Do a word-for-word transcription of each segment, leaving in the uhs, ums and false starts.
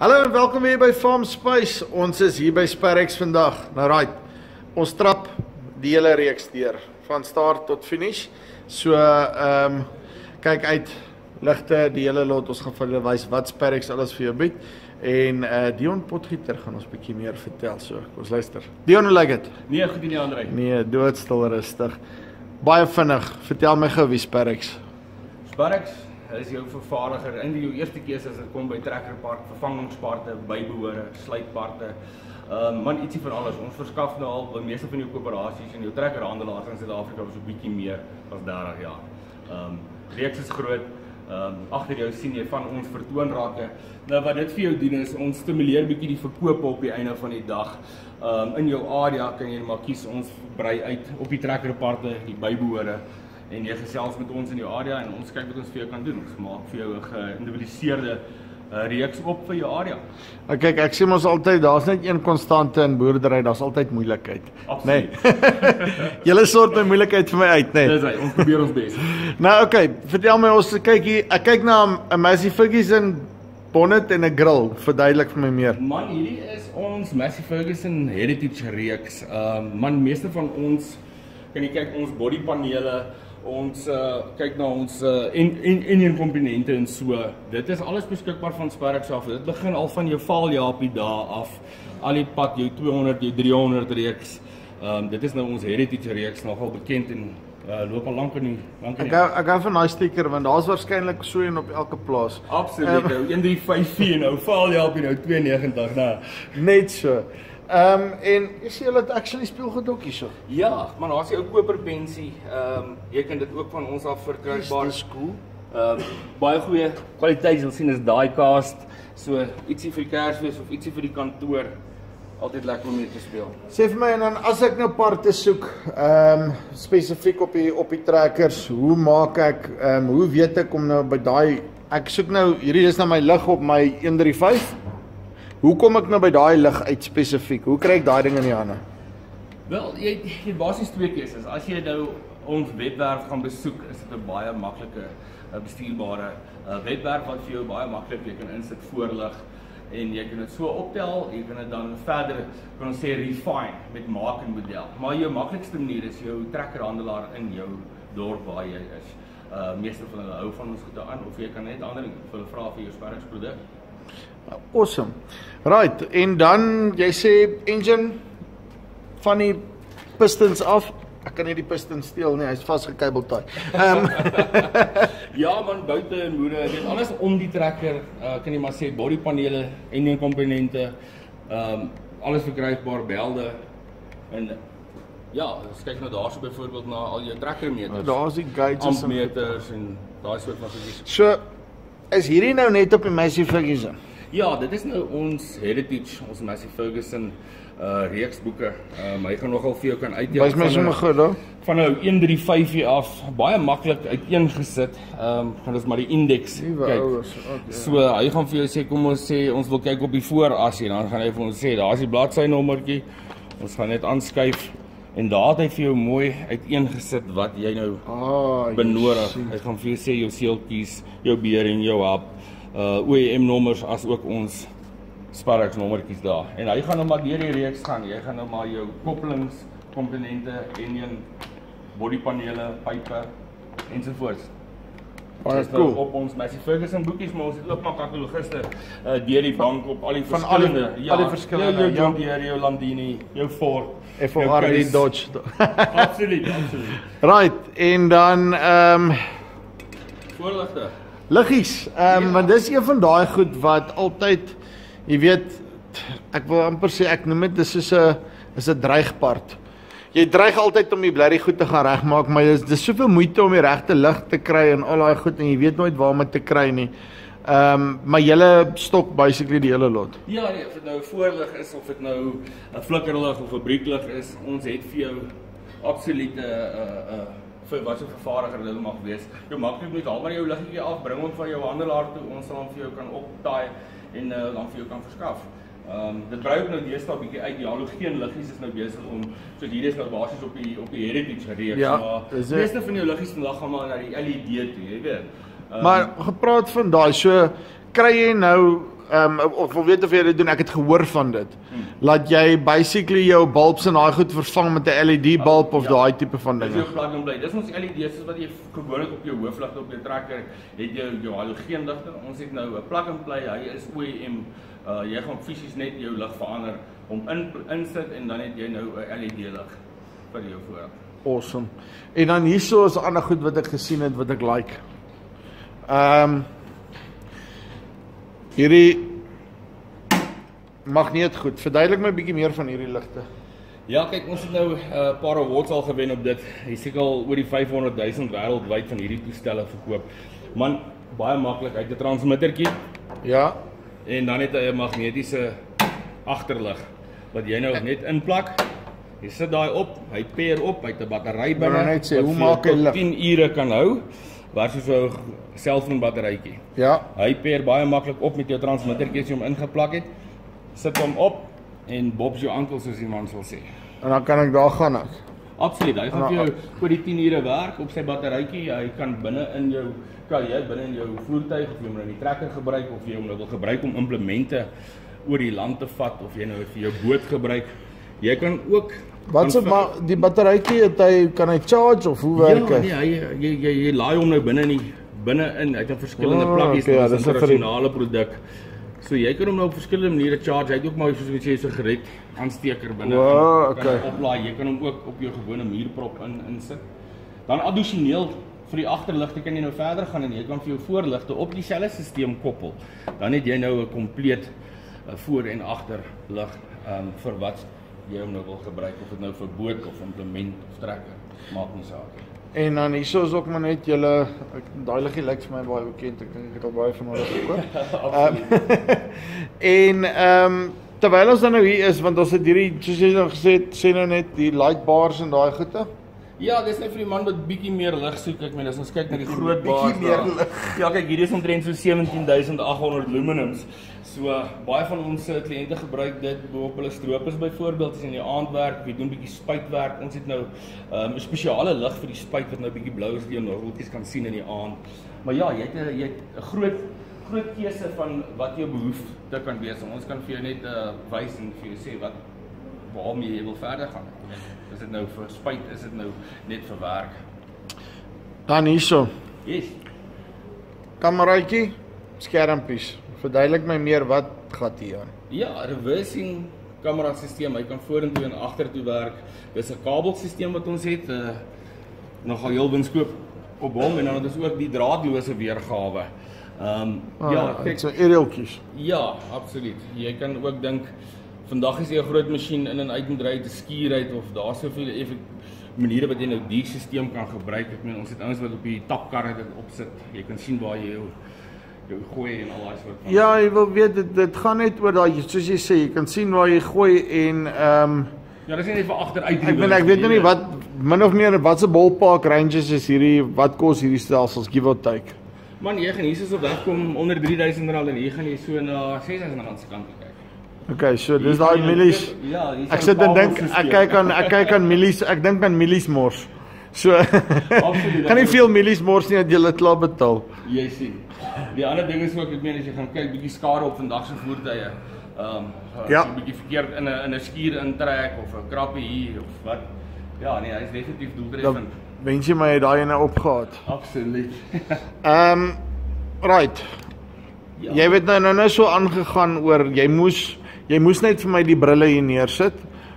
Hallo en welkom weer by Farm Space. Ons is hier by Sparrex vandag. Nou right, ons trap die hele reeks deur van start tot finish. So ehm um, kyk uit, ligte, die hele lot. Ons gaan vir julle wys wat Sparrex alles vir jou bied. En uh, Dion Potgieter gaan ons 'n bietjie meer vertel. So kom ons luister. Dion, hoe lyk dit? Nee, goed nie André. Nee, doodstil rustig. Baie vinnig. Vertel my gou wie Sparrex. Sparrex is jou vervaardiger in die jou eerste keuse as dit kom by trekkerpark, vervangingsparte, bybehore, sluitparte. Ehm um, man, ietsie van alles. Ons verskaf nou al by meeste van jou koöperasies en jou trekkerhandelaars in Suid-Afrika so 'n bietjie meer as dertig jaar. Ehm um, reeks is groot. Ehm um, agter jou sien jy van ons vertoonrakke. Nou wat dit vir jou doen is ons stimuleer bietjie die verkope op die einde van die dag. Ehm um, in jou area kan jy maar kies, ons brei uit op die trekkerparte, die bybehore. En jy gesels met ons in jou area en ons kyk wat ons vir jou kan doen. Ons maak vir jou 'n geïndividualiseerde uh, reeks op vir jou area. Nou kyk, ek sê mos altyd, daar's net een konstante in boerdery, daar's altyd moeilikheid. Absoluut. Nee. Julle sort my moeilikheid vir my uit, nee. Dis hy, ons probeer ons bes. Nou oké, okay, vertel my, ons kyk hier, ek kyk na 'n Massey Ferguson bonnet en 'n grill. Verduidelik vir my meer. Man, hierdie is ons Massey Ferguson Heritage reeks. Ehm um, man, meeste van ons kan jy kyk ons bodypanele. Ons uh, kyk na ons uh, Indian komponente en so. Dit is alles beskikbaar van Sparrex af. Dit begin al van jou Valjaapie daar af. Al die pad jou tweehonderd, jou driehonderd reeks. Um, dit is nou ons Heritage reeks, nogal bekend en uh, loop al lank in die lank in die. Ek ek hou van daai sticker want daar's waarskynlik so een op elke plaas. Absoluut. Um, nou een drie vyf vier nou Valjaapie nou twee negentig, nou. Net so. Ehm um, en jy sê hulle het actually speelgoed ook hierso. Ja, maar daar's jy ou koperpensie. Ehm um, jy kan dit ook van ons af verkrygbaar. Dis cool. Ehm um, baie goeie kwaliteit, jy sien is daai cast. So ietsie vir die Kersfees of ietsie vir die kantoor. Altyd lekker om mee te speel. Sê vir my en dan as ek nou parte soek, ehm um, spesifiek op die op die trekkers, hoe maak ek ehm um, hoe weet ek om nou by daai ek soek nou hierdie is nou my lig op my een drie vyf. Hoe kom ek nou by daai lig uit spesifiek? Hoe kry ek daai ding in die hande? Wel, jy het basies twee keuses. As jy nou ons webwerf gaan besoek, is dit 'n baie maklike bestuurbare uh, webwerf wat vir jou baie maklik jy kan insit voorlig en jy kan dit so optel, jy kan dit dan verder kan ons sê refine met maak en model. Maar jou maklikste manier is jou trekkerhandelaar in jou dorp waar jy is. Uh meeste van hulle hou van ons goede aan of jy kan net ander vir hulle vra vir jou Sparrex produk. Awesome. Right, en dan jy sê engine van die pistons af. Ek kan nie die pistons steel nie, hy's vasgekabeltaai. Ehm um, ja man, buite en moede, dit alles om die trekker, uh, kan jy maar sê bodypanele, engine komponente, ehm um, alles verkrygbaar, belde en ja, as kyk nou daarso byvoorbeeld na al jou trekkermeters. Daar's die gauges en meters en daai soort van goedjies. So is hierdie nou net op die Massey Ferguson? Ja, dit is nou ons Heritage, ons Massey Ferguson uh reeksboeke. Um, hy gaan nogal vir jou kan uitdeel. Wys my sommer goed daar. Van nou een drie vyf af, baie maklik uiteengesit. Ehm um, gaan ons maar die indeks kyk. Okay. So hy gaan vir jou sê kom ons sê ons wil kyk op die vooras en dan gaan hy vir ons sê daar's die bladsynommertjie. Ons gaan net aanskuif en daar het hy vir jou mooi uiteengesit wat jy nou ah, benodig. Hy gaan vir jou sê jou seeltjies, jou bearing, jou hub, uh O E M nommers as ook ons Sparrex nommertjies daar. En hy gaan nou maar deur die reeks gaan. Jy gaan nou maar jou koppelings, komponente, engine, bodypanele, pype ensovoorts. Baie cool. Op ons Massey Ferguson boekies, maar ons het ook maar katalogiste uh, deur die bank op al die van verskillende, al die, ja, al die verskillende, jou John Deere, jou Landini, jou Ford, F O R die Dodge. absoluut, absoluut. Right, en dan ehm um, voorligte. Liggies, ehm um, ja. Want dis een van daai goed wat altyd jy weet, ek wil amper sê ek noem dit dis soos 'n is 'n dreigpart. Jy dreig altyd om die blerrie goed te gaan regmaak, maar dis dis soveel moeite om die regte lig te kry en al daai goed en jy weet nooit waar om te kry nie. Ehm um, maar julle stok basically die hele lot. Ja, nee, of dit nou 'n voorlig is of dit nou 'n flikkerlig of 'n brieklig is, ons het vir jou absolute 'n uh, uh, vir wat so vervaardiger dit mag wees. Jou maklik moet al maar jou liggetjie af, bring hom van jou handelaar toe, ons sal hom vir jou kan optaai en uh, dan vir jou kan verskaf. Ehm um, dit brei ook nou deesdae bietjie uit, die halogeen liggies is nou besig om so hier is nou basies op die op die Heritage reeks, ja, maar die meeste van jou liggies vandag gaan maar na die L E D toe, jy weet. Um, maar gepraat van daai, so kry jy nou um, of wil weet of jy dit doen, ek het gehoor van dit. Hmm. Laat jy basically jou bulbs en daai goed vervang met 'n L E D bulb of ja, daai tipe van dinge. Dis jou plug and play. Dis ons L E D's is wat jy gewoonlik op jou hoofligte op jou trekker het jy jou halogeenligte. Ons het nou 'n plug and play. Hy is O E M. Uh, jy gaan fisies net jou lig verander om in insit en dan het jy nou 'n L E D lig vir jou voor. Awesome. En dan hierso is 'n ander goed wat ek gesien het wat ek like. Ehm um, hierdie magneetgoed. Verduidelik my 'n bietjie meer van hierdie ligte. Ja, kyk, ons het nou 'n uh, paar awards al gewen op dit. Jy seker al oor die vyfhonderd duisend wêreldwyd van hierdie toestelle verkoop. Man, baie maklik. Hy het 'n transmittertjie. Ja. En dan het hy 'n magnetiese agterlig wat jy nou net inplak. Jy sit daai op, hy peer op, hy het 'n battery binne. Net sê, hoe maak hy lig? tien ure kan hou. Versus 'n selfoon batterytjie. Ja. Hy peer baie maklik op met jou transmittertjie as jy hom ingeplak het. Sit hom op en bobs jou ankel soos die man sal sê. En dan kan ek daar gaan ek. Absoluut. Hy gaan vir jou oor die tien ure werk op sy batterytjie. Hy kan binne in jou kan jy binne in jou voertuig of jy hom nou in die trekker gebruik of jy hom nou wil gebruik om implemente oor die land te vat of jy nou vir jou boot gebruik. Jy kan ook Wat se maar die batterytjie het hy kan hy charge of hoe werk hy? Ja, nee, hy jy jy, jy laai hom nou binne in die binne in. Hy het 'n verskillende oh, pluggies, okay, ja, dis 'n vir internasionale produk. So jy kan hom nou op verskillende maniere charge. Hy het ook maar soos jy sê 'n sigaret aansteker binne. Wow, kan okay. oplaai. Jy kan hom ook op jou gewone muurprop in insit. Dan addisioneel vir die agterligte kan jy nou verder gaan en jy kan vir jou voorligte op dieselfde stelsel koppel. Dan het jy nou 'n kompleet uh, voor en agterlig um, vir wat jy hom nou wil gebruik, of dit nou vir boot of implement of trekker, maak nie saak nie. En dan hierso is ook maar net julle daai liggie lyk vir my baie bekend. Ek dink ek het al baie van hulle gekoop. Absoluut. En ehm um, terwyl ons dan nou hier is, want ons het hierdie soos jy nou gesê het, sê nou net die light bars en daai goede. Ja, dis net vir die man wat bietjie meer lig soek. Ek meen as ons kyk na die groot bars daar. Ja, kyk, hierdie is omtrent so sewentien duisend agt honderd luminums. So baie van ons kliënte gebruik dit op hulle stroopers byvoorbeeld as in die aandwerk, jy doen bietjie spuitwerk. Ons het nou 'n um, spesiale lig vir die spuit wat nou bietjie blou is, die norreltjies kan sien in die aand. Maar ja, jy het 'n jy het 'n groot groot keuse van wat jou behoefte kan wees. Ons kan vir jou net uh, wys en vir jou sê wat waarmee jy wil verder gaan. Is dit nou vir spuit, is dit nou net vir werk? Dan hierso. Yes. Kameraitjie, skermpies. Verduidelik my meer wat gaan hier aan. Ja, reversing kamera stelsel. Hy kan vorentoe en agtertoe werk. Dis 'n kabelstelsel wat ons het. Uh, nogal heel winskoop op hom en dan het ons ook die draadloose weergawe. Ehm um, ah, ja, kyk, so aerialtjies. Ja, absoluut. Jy kan ook dink vandag is jy 'n groot masjien in en uit moet ry, te skuur uit of daar's soveel effek maniere wat jy nou die stelsel kan gebruik. Ek meen ons het ouens wat op die tapkarre dit opsit. Jy kan sien waar jy jou jou gooi en al daai soort van. Ja, jy wil weet dit dit gaan net oor daai soos jy sê, jy kan sien waar jy gooi en ehm um, ja, dis nie net vir agteruit. Ek meen ek weet nou nie wat min of meer wat se ballpark ranges is hierdie, wat kos hierdie stelsels give or take. Man, jy gaan hiersoos op weg kom onder drie duisend rand en hier gaan jy so na ses duisend rand se kant kyk. Okay, so dis daai millies. Ja, ek sit en dink ek kyk aan ek kyk aan millies, ek dink aan millies mors. So absoluut. Kan nie veel millies mors nie dat jy dit klaar betaal. Jy sien. Die ander ding is ook ek meen as jy gaan kyk bietjie skade op vandag se voertuie. Ehm um, ja. As jy bietjie verkeerd in 'n in 'n skuur intrek of 'n krappie hier of wat. Ja, nee, hy is definitief doeltreffend. Wens jy my het daai ene opgehaat. Absoluut. Ehm um, right. Ja. Jy weet nou nou nou so aangegaan oor jy moes jy moes net vir my die brille hier neersit.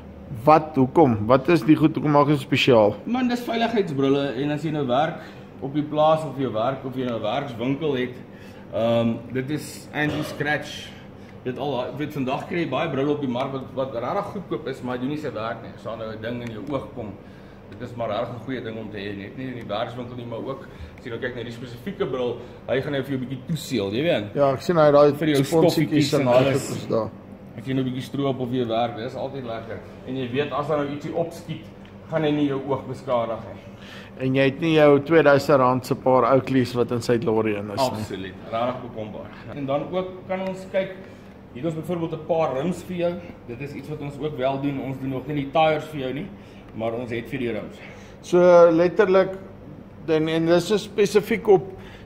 Wat hoekom? Wat is die goed hoekom maak dit spesiaal? Man, dis veiligheidsbrille en as jy nou werk op die plaas of jou werk of jy nou 'n werkswinkel het, ehm um, dit is anti-scratch. Dit al weet vandag kry jy baie brille op die mark wat wat regtig goedkoop is, maar jy doen nie sy werk nie. As daar nou 'n ding in jou oog kom, dit is maar regtig 'n goeie ding om te hê, net nie in die werkswinkel nie, maar ook as jy nou kyk na die spesifieke bril, hy gaan nou vir jou 'n bietjie toeseël, jy weet. Ja, ek sien hy daai vir jou stoffietjies en daai goeders daar. As jy nou 'n bietjie stroop op jou werk, dis altyd lekker. En jy weet as daar nou ietsie opskiet, gaan hy nie jou oog beskadig nie. En jy het nie jou twee duisend rand se paar Oakleys wat in sy lorry in is nie. Absoluut, regtig bekombaar. En dan ook kan ons kyk, hier is byvoorbeeld 'n paar rims vir jou. Dit is iets wat ons ook wel doen. Ons doen nog nie die tyres vir jou nie, maar ons het vir die rims. So letterlik dan en dis is spesifiek op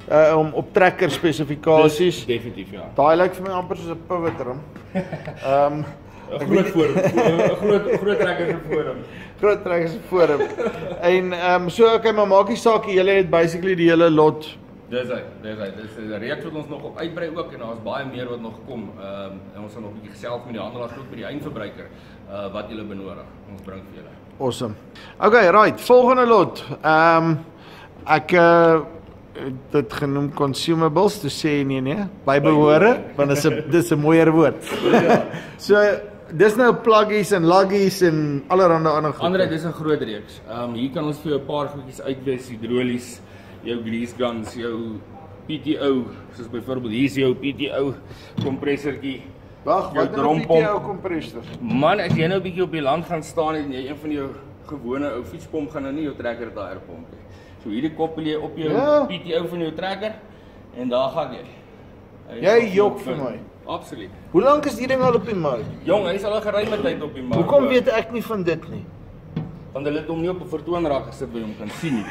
uh, om op trekker spesifikasies. Definitief, ja. Daai lyk vir my amper soos 'n pivot rim. Ehm Een groot forum, een groot, groot trekker se forum. Groot trekker se forum. En ehm um, so okay, maar maak nie saak, julle het basically die hele lot. Dis hy, dis hy. Dis 'n reeks wat ons nog op uitbrei ook en daar's baie meer wat nog kom. Ehm um, en ons gaan nog 'n bietjie gesels met die handelaars ook by die eindverbruiker uh wat julle benodig. Ons bring vir julle. Awesome. Okay, right, volgende lot. Ehm um, ek uh dit genoem consumables, te sê nee nee, bybehore, want dit is 'n dis 'n mooier woord. Ja. So dis nou pluggies en luggies en allerhande ander goed. Andre, dis 'n groot reeks. Ehm um, hier kan ons vir jou 'n paar goedjies uitwys, hidrolies, jou grease guns, jou P T O, soos byvoorbeeld hier is jou P T O kompressortjie. Wag, wat is 'n P T O kompressor? Man, as jy nou 'n bietjie op die land gaan staan en jy een van jou gewone ou fietspomp gaan nou nie jou trekker daar pomp nie. So hierdie koppel jy op jou ja. P T O van jou trekker en daar gaan jy. Jy jok vir my. Absoluut. Hoe lank is die ding al op die mark? Jong, hy is al 'n geruime tyd op die mark. Hoekom weet ek nie van dit nie? Want hulle het hom nie op 'n vertoonrak gesit by hom kan sien nie.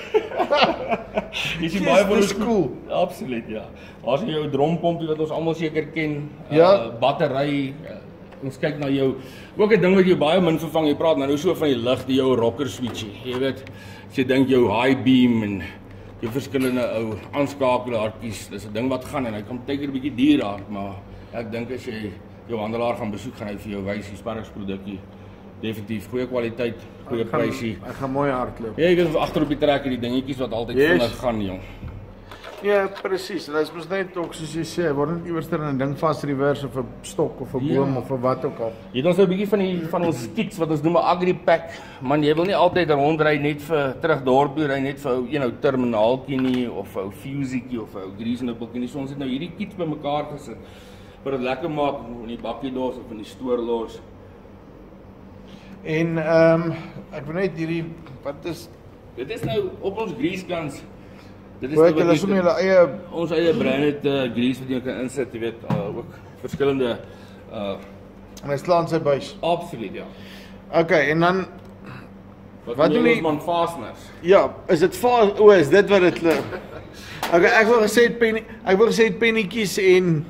Dis yes, baie van cool. Absoluut, ja. Daar's jou drompompie wat ons almal seker ken, ja. uh, battery, uh, ons kyk na jou, ook 'n ding wat jy baie min vervang, jy praat nou nou so van die lig, die jou rocker switchie. Jy weet, as jy dink jou high beam en jou verskillende ou aanskakelaartjies, dis 'n ding wat gaan en hy kan baie keer 'n bietjie duur raak, maar ek dink as jy jou handelaar gaan besoek, gaan hy vir jou wys die Sparks produkkie. Definitief goeie kwaliteit, goeie prysie. Ek gaan mooi hardloop. Ja, jy kan agter op die trekker die dingetjies wat altyd yes. vinnig gaan, jong. Ja, presies. En dit is mos net ook soos jy sê, word net iewers in 'n ding vas reverse of 'n stok of 'n boom ja. of 'n wat ook al. Jy het ons nou 'n bietjie van die van ons kits wat ons noem 'n agri pack. Man, jy wil nie altyd rondry net vir terug dorp toe ry net vir ou een ou terminaaltjie nie of 'n ou fusietjie of 'n ou grease nippeltjie nie. So ons het nou hierdie kits bymekaar gesit vir dit lekker maak in die bakkie los of in die stoor los. En ehm um, ek wil net hierdie wat is dit is nou op ons grease guns. Dit is nou wat ons eie ons eie branded uh, grease wat jy kan insit, jy weet, uh, ook verskillende uh en hy slaan sy buis. Absoluut, ja. Okay, en dan wat, wat doen ons man fasteners? Ja, is dit vas o, is dit wat dit Okay, ek wil gesê het penny, ek wil gesê het pennetjies en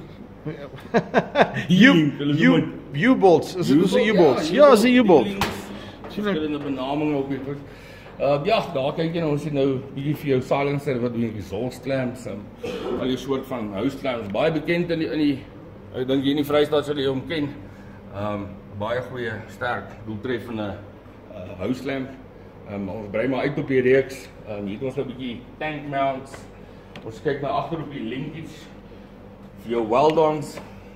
U-bolts, is dit ons U-bolts? Ja, is 'n U-bolt. Sien ek in 'n benaming op die goed. Uh ja, daar kyk jy nou, ons het nou bietjie vir jou silencer wat doen exhaust clamps en al die soort van house clamps, baie bekend in die in die ek dink hier in die Vrystaat sal jy hom ken. Um baie goeie, sterk, doeltreffende uh house clamp. Um ons brei maar uit op die reeks. Um hier het ons nou 'n bietjie tank mounts. Ons kyk na agter op die linkies vir jou weld-ons.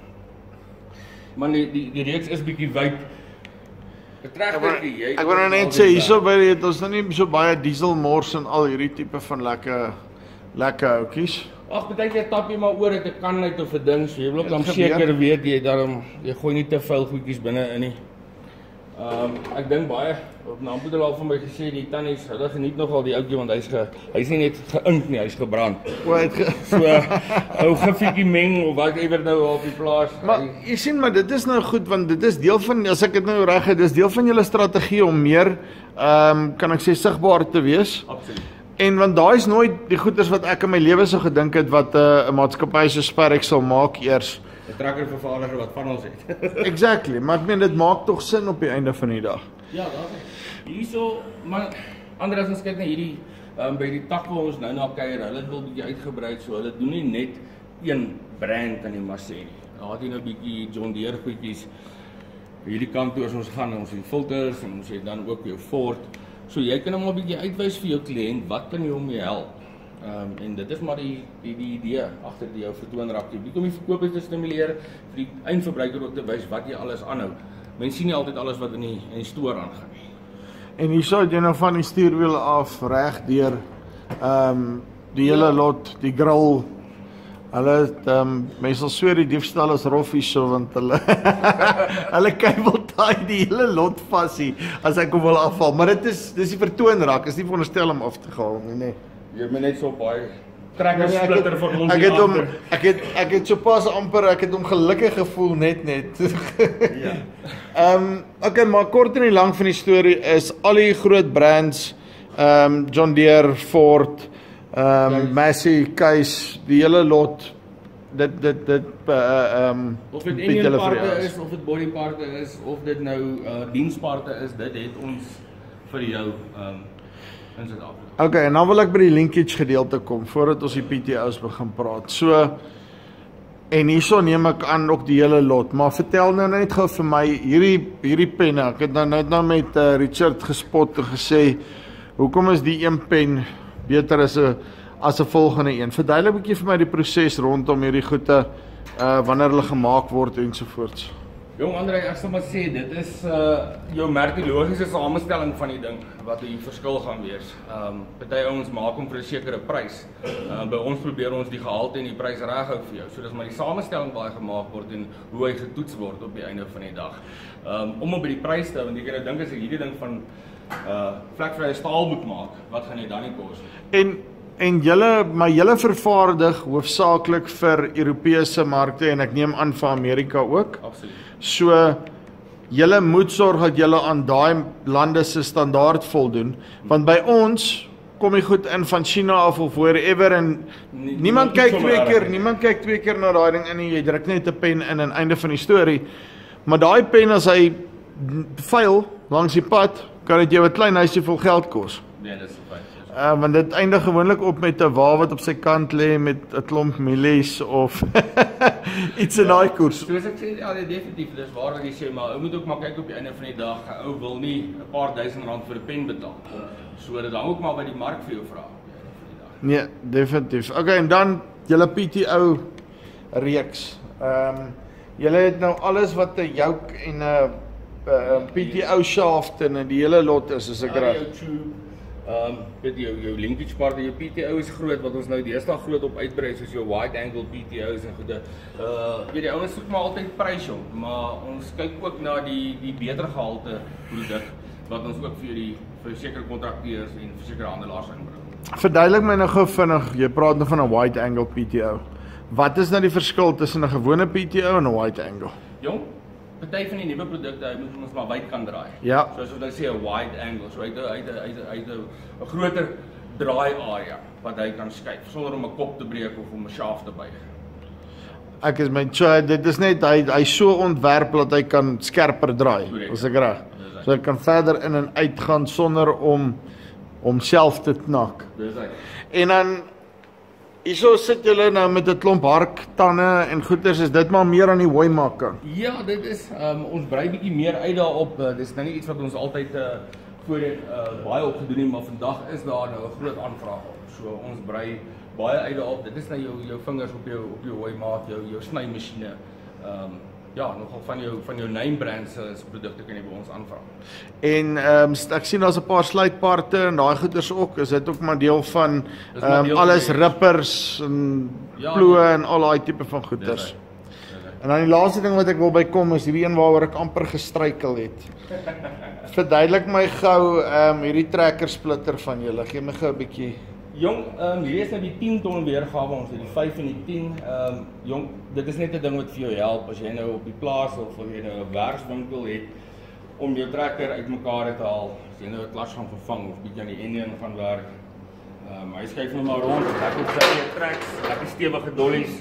Man, die die, die reeks is bietjie wyd. Betrekkertjie, jy. Ek wil nou net sê hierso by dit ons nou nie so baie diesel mors en al hierdie tipe van lekker lekker houtjies. Ag, baie keer tap jy maar oor dit 'n kan uit of 'n ding, so jy wil ook dan seker weet jy daarom jy gooi nie te veel goedjies binne in nie. Ehm um, ek dink baie op Nampo het al van my gesê die tannies, hulle geniet nogal die ouetjie want hy's ge hy's nie net geïnk nie, hy's gebrand. O, hy het ge so ou giffietjie meng of wat ewer nou op die plaas. Maar jy sien maar dit is nou goed want dit is deel van as ek dit nou reg het, dis deel van julle strategie om meer ehm um, kan ek sê sigbaar te wees. Absoluut. En want daai is nooit die goeders wat ek in my lewe sou gedink het wat 'n uh, 'n maatskappy so Sparks sal maak eers. 'n Trekkervervaardiger wat van ons het. Exactly, maar ek meen dit maak tog sin op die einde van die dag. Ja, daar. Hierso, man, ander as ons kyk na hierdie um, by die tak waar ons nou na kuier, hulle het wel bietjie uitgebrei, so hulle doen nie net een brand kan jy maar sê nie. Daar het jy nou bietjie John Deere goedjies. Hierdie kant toe as ons gaan, ons het filters en ons het dan ook jou Ford. So jy kan hom maar bietjie uitwys vir jou kliënt, wat kan jy hom mee help? Ehm um, en dit is maar die die die idee agter die jou vertoonrakkie. Wie kom die verkopers te stimuleer vir die eindverbruiker ook te wys wat jy alles aanhou. Mense sien nie altyd alles wat in die in die stoor aangaan nie. En hierso het jy nou van die stuurwiel af reg deur ehm um, die hele lot, die grill. Hulle ehm um, mense sal sweer die diefstal is roffies so want hulle hulle kabel taai die hele lot vas hier as ek hom wil afval. Maar dit is dis die vertoonrak, is nie veronderstel om af te haal nie, nee. Jy het my net so baie trekker splitter van ons ek het hom ek het ek het so pas amper ek het hom gelukkig gevoel net net. Ja. Ehm um, okay, maar kort en die lank van die storie is al die groot brands ehm um, John Deere, Ford, ehm um, Massey, Keis, die hele lot. Dit dit dit uh um of dit engine parte is of dit body parte is of dit nou uh diensparte is, dit het ons vir jou um in Suid-Afrika. Okay, en dan wil ek by die linkage gedeelte kom voordat ons die P T O's begin praat. So en hierso neem ek aan ook die hele lot, maar vertel nou net gou vir my hierdie hierdie penne. Ek het nou net nou met uh, Richard gespot en gesê hoekom is die een pen beter as 'n as 'n volgende een. Verduidelik 'n bietjie vir my die proses rondom hierdie goede uh wanneer hulle gemaak word ensovoorts. Jong Andre, ek sal maar sê dit is uh jou merkologiese samestelling van die ding wat die verskil gaan wees. Ehm um, party ouens maak hom vir 'n sekere prys. Uh, by ons probeer ons die gehalte en die prys reghou vir jou. So dis maar die samestelling waar hy gemaak word en hoe hy getoets word op die einde van die dag. Ehm um, om op by die prys te hou, want jy kan nou dink as jy hierdie ding van uh vlekvrye staal moet maak, wat gaan jy dan nie kos nie? En En julle, maar julle vervaardig hoofsaaklik vir Europese markte en ek neem aan vir Amerika ook. Absoluut. So julle moet sorg dat julle aan daai lande se standaard voldoen, want by ons kom jy goed in van China af of wherever en Nie, niemand kyk twee keer, niemand kyk twee keer na daai ding in en jy druk net 'n pen in en einde van die storie. Maar daai pen as hy vuil langs die pad, kan dit jou 'n klein huisie vol geld kos. Nee, dis fyn. Uh, want dit eindig gewoonlik op met 'n wa wat op sy kant lê met 'n klomp mielies of iets in daai koers. Soos ek sê, ja, definitief, dis waar wat jy sê, maar ou moet ook maar kyk op die einde van die dag. Ou wil nie 'n paar duisend rand vir 'n pen betaal. So dit hang ook maar by die mark vir jou vra. Nee, definitief. Okay, en dan julle P T O reeks. Ehm um, julle het nou alles wat 'n yoke en 'n uh, P T O shaft en die hele lot is, as ek reg. Ehm um, weet jou jou linkage part, jou P T O is groot wat ons nou deesdae groot op uitbrei soos jou wide angle P T O's en goede. Uh weet die ouens soek maar altyd prys jong, maar ons kyk ook na die die beter gehalte produk wat ons ook vir die vir sekere kontrakteurs en vir sekere handelaars aanbring. Verduidelik my nou gou vinnig, jy praat nou van 'n wide angle P T O. Wat is nou die verskil tussen 'n gewone P T O en 'n wide angle? Jong, party van die nuwe produkte, hy moet ons maar wyd kan draai. Ja. Soos wat hy sê 'n wide angle, so hy het hy het hy het 'n groter draai area wat hy kan skuif sonder om 'n kop te breek of om 'n shaft te buig. Ek is my child, dit is net hy hy so ontwerp dat hy kan skerper draai, as ek reg. So hy kan verder in en uit gaan sonder om homself te knak. Dis hy. En dan hierso sit julle nou met 'n klomp harktande en goeters, is dit maar meer aan die hooi maak. Ja, dit is um, ons brei bietjie meer uit daarop. Uh, dis nou nie iets wat ons altyd uh, voorheen uh, baie opgedoen het, maar vandag is daar nou 'n groot aanvraag op. So ons brei baie uit daarop. Dit is nou jou jou vingers op jou op jou hooi maak, jou jou snymasjiene. Ehm um, ja, nogal van jou van jou name brands se produkte kan jy by ons aanvra. En ehm um, ek sien daar's 'n paar sluitparte en daai goeders ook. Is dit ook maar deel van ehm um, alles rippers en ja, ploe nee. en al daai tipe van goeders. En dan die laaste ding wat ek wil bykom is hierdie een waaroor ek amper gestruikel het. Verduidelik my gou ehm um, hierdie trekker splitter van julle. Gee my gou 'n bietjie. Jong, ehm um, hier is nou die tien ton weergawe, ons het die vyf en die tien. Ehm um, jong, dit is net 'n ding wat vir jou help as jy nou op die plaas of as jy nou 'n werkswinkel het om jou trekker uitmekaar te haal. As jy nou 'n klas gaan vervang of bietjie aan die engine gaan werk. Ehm um, hy skuif nou maar rond, ek het sy tracks, lekker stewige dollies.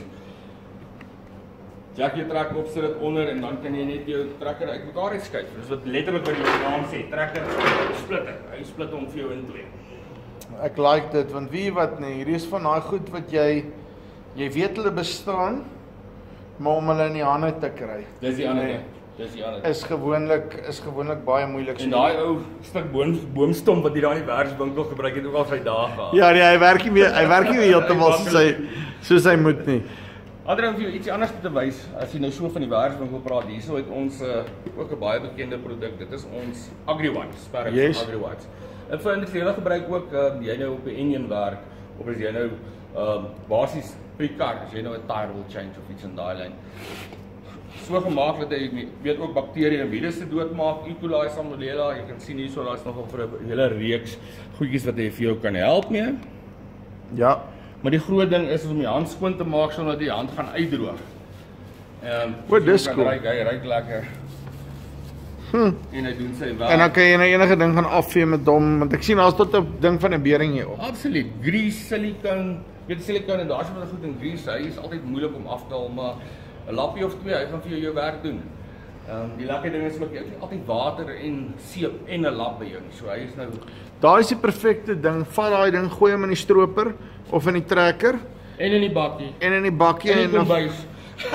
Jack jy trek op, sit dit onder en dan kan jy net jou trekker uitmekaar uitskuif. Dis wat letterlik wat die naam sê, trekker splitter. Hy split hom vir jou in twee. Ek like dit want wie wat nee, hierdie is van daai goed wat jy jy weet hulle bestaan, maar om hulle in die hande te kry. Dis die ander ding. Dis die ander. Is gewoonlik is gewoonlik baie moeilik. En daai ou stuk boom boomstomp wat jy daar in die werkswinkel gebruik het ook al sy dae gehad. Ja, nee, hy werk nie meer, hy werk nie heeltemal soos hy soos hy moet nie. Ander om vir jou ietsie anders te wys, as jy nou so van die werkswinkel praat, hierso het ons uh, ook 'n baie bekende produk. Dit is ons AgriWites, Sparrow yes. AgriWites. En vir industriële gebruik ook, uh, jy nou op 'n engine werk of as jy nou uh, basies vir die kar, as jy nou 'n tire wil change of iets in daai lyn. So gemaak dat hy weet ook bakterieë en virusse doodmaak, E. coli, Salmonella, jy kan sien hierso daar's nogal vir 'n hele reeks goedjies wat hy vir jou kan help mee. Ja. Maar die groot ding is om die hand skoon te maak sodat die hand gaan uitdroog. Ehm, um, o, dis cool. Hy ryk lekker. Hm. En hy doen sy werk. En dan kan jy nou enige ding gaan afvee met hom, want ek sien daar's tot 'n ding van 'n bering hier op. Absoluut. Grease, silicone, weet silicone en daar's wat goed in grease. Hy is altyd moeilik om af te haal, maar 'n lappie of twee, hy gaan vir jou jou werk doen. Ehm um, die lekker ding is ook jy het altyd water en seep en 'n lap by jou nie. So hy is nou Daai is die perfekte ding. Vat daai ding, gooi hom in die stroper of in die trekker en in die bakkie. en in die bakkie En in die en dan kombuis.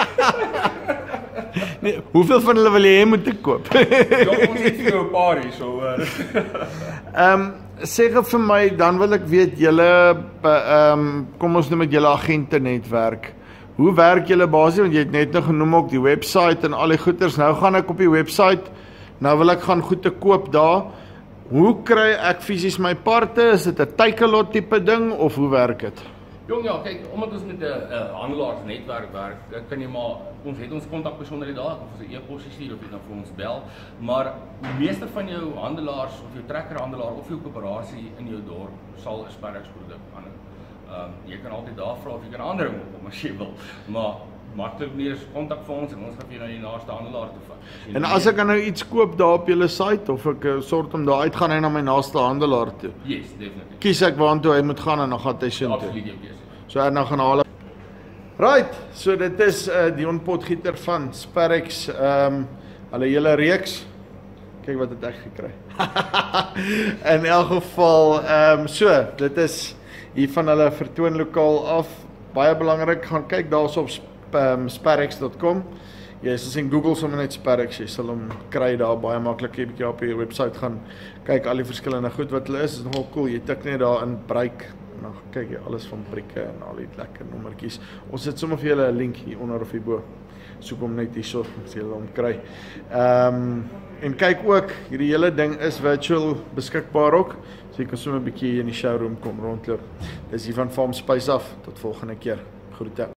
nee, hoeveel van hulle wil jy hê moet ek koop? Ja, ons het vir jou 'n paar hier so. Ehm um, sê gou vir my, dan wil ek weet julle ehm um, kom ons noem met julle agente netwerk. Hoe werk julle basies, want jy het net nou genoem ook die website en al die goeders. Nou gaan ek op die website, nou wil ek gaan goed te koop daar. Hoe kry ek fisies my parte? Is dit 'n Takealot tipe ding of hoe werk dit? Jong ja, kyk, omdat ons met 'n uh, handelaarsnetwerk werk, kan jy maar ons het ons kontakpersonele daar, of ons 'n e-pos stuur of jy dan vir ons bel, maar die meeste van jou handelaars of jou trekkerhandelaar of jou koöperasie in jou dorp sal 'n Sparrex produk aanbied. Ehm um, jy kan altyd daar vra of jy kan ander ding opkom as jy wil, maar maklik meer is kontak vir ons en ons gaan vir jou na die naaste handelaar toe vat. En as ek nou iets koop daar op julle site of ek uh, sort om daar uit gaan hy na my naaste handelaar toe. Yes, definitely. Kies ek waartoe hy moet gaan en dan gaan hy sin toe. Absoluut jou keuse. So en dan gaan haal. Right, so dit is uh, Dion Potgieter van Sparrex, ehm um, hulle hele reeks. Kyk wat het ek gekry. In elk geval, ehm um, so, dit is hier van hulle vertoonlokaal af. Baie belangrik, gaan kyk daarso op um, sparrex dot com. Jy is in Google sommer net Sparrex, jy sal hom kry daar baie maklik. Jy bietjie op die webwerf gaan kyk al die verskillende goed wat hulle is. Dit is nogal cool. Jy tik net daar in breek en dan kyk jy alles van brieke en al die lekker nommertjies. Ons het sommer vir julle 'n link hier onder of hierbo. Soek hom net hierso as jy hom kry. Ehm um, en kyk ook, hierdie hele ding is virtual beskikbaar ook. So jy kan sommer 'n bietjie in die showroom kom rondloop. Dis hier van Farm Space af. Tot volgende keer. Groete.